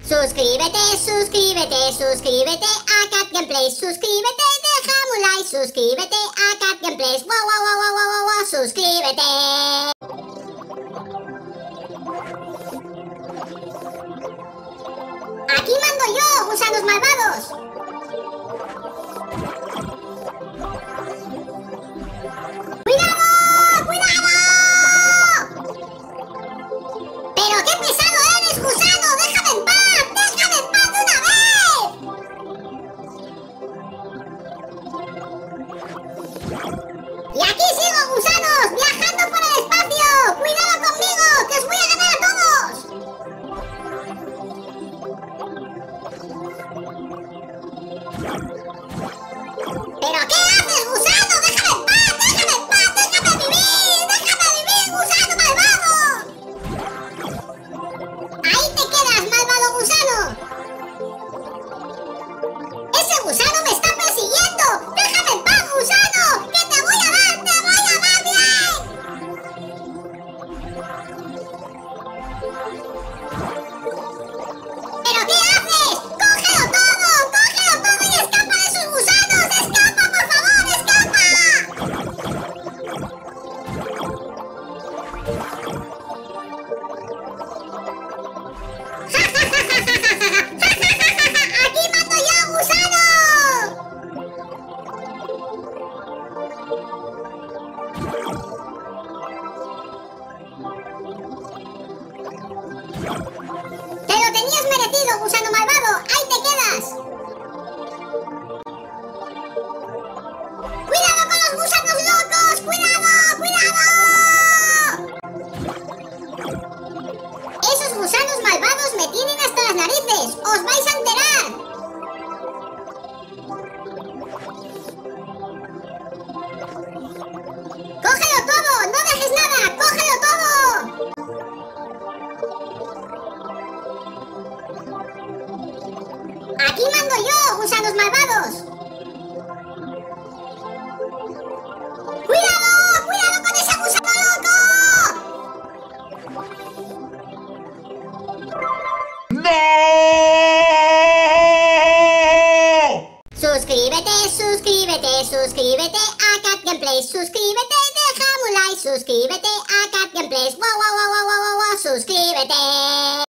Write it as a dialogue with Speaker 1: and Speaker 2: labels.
Speaker 1: Suscríbete, suscríbete, suscríbete a Cat Gameplays. Suscríbete, déjame un like. Suscríbete a Cat Gameplays. Wow, wow, wow, wow, wow, wow, suscríbete. Aquí mando yo, gusanos malvados. ¡Cuidado! ¡Cuidado! ¡Pero qué pesado eres, gusano! ¡Déjame en paz! ¡Déjame en paz de una vez! Y aquí sigo, gusanos, viajando por el espacio. ¡Cuidado conmigo, que os voy a ganar a todos! ¿Pero qué haces, gusano? ¡Déjame en paz! ¡Déjame en paz! ¡Déjame vivir! ¡Déjame vivir, gusano malvado! ¡Ahí te quedas, malvado gusano! ¡Ese gusano me está persiguiendo! ¡Déjame en paz, gusano! ¡Que te voy a dar! ¡Te voy a dar bien! ¿Pero qué haces? ¡Cógelo todo! ¡Cógelo todo y escapa de esos gusanos! ¡Escapa, por favor! ¡Escapa! ¡Aquí mando yo, gusano! ¡Te lo tenías merecido, gusano malvado! ¡Ahí te quedas! ¡Cuidado con los gusanos locos! ¡Cuidado! ¡Cuidado! Esos gusanos malvados me tienen hasta las narices. ¡Os vais a enterar! ¡Cógelo todo! ¡No dejes nada! ¡Cógelo todo! ¡Aquí mando yo, gusanos malvados! ¡Cuidado! ¡Cuidado con ese gusano loco!
Speaker 2: ¡No!
Speaker 1: Suscríbete, suscríbete, suscríbete a Cat Gameplays. Suscríbete, déjame un like. Suscríbete a Cat Gameplays. Wow, wow, wow, wow, wow, wow, suscríbete.